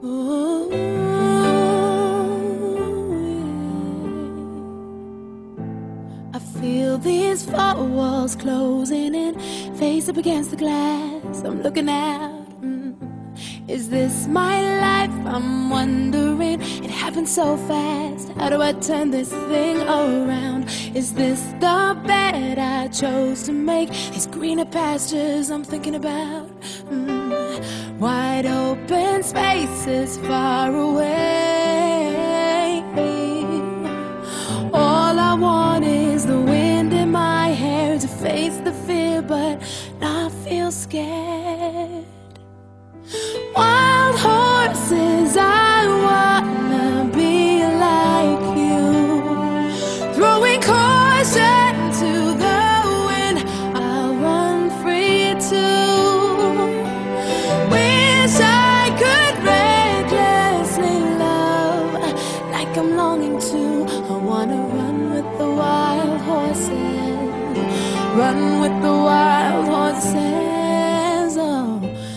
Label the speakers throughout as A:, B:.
A: Ooh, I feel these four walls closing in, face up against the glass. I'm looking out. Is this my life? I'm wondering. It happened so fast. How do I turn this thing around? Is this the bed I chose to make? These greener pastures I'm thinking about. Wide open spaces far away. All I want is the wind in my hair to face the fear but not feel scared. Wild horses, I wanna be like you, throwing caution to the wind. I'll run free too. Wish I could recklessly love like I'm longing to. I wanna run with the wild horses, run with the wild horses. Oh,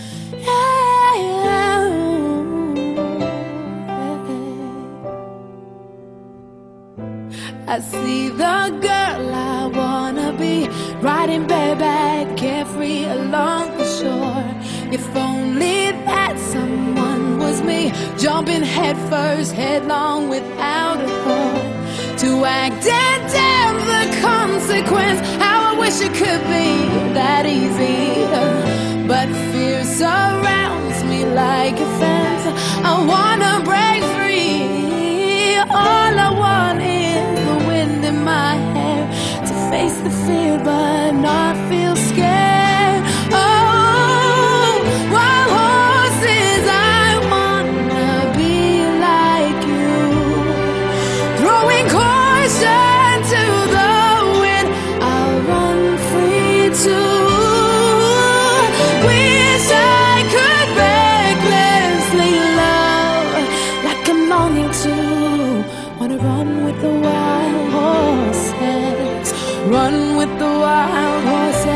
A: I see the girl I wanna be, riding bareback, carefree along the shore. If only that someone was me, jumping headfirst, headlong without a thought, to act and damn the consequence. How I wish it could be that easy, but fear surrounds me like a fence. I wanna break free. All I want is the wind in my hair to face the fear but not feel scared. Oh, wild horses, I wanna be like you, throwing caution to the wind. I'll run free too. Wish I could recklessly love like I'm longing to. Wanna run with the wild horses, run with the wild horses.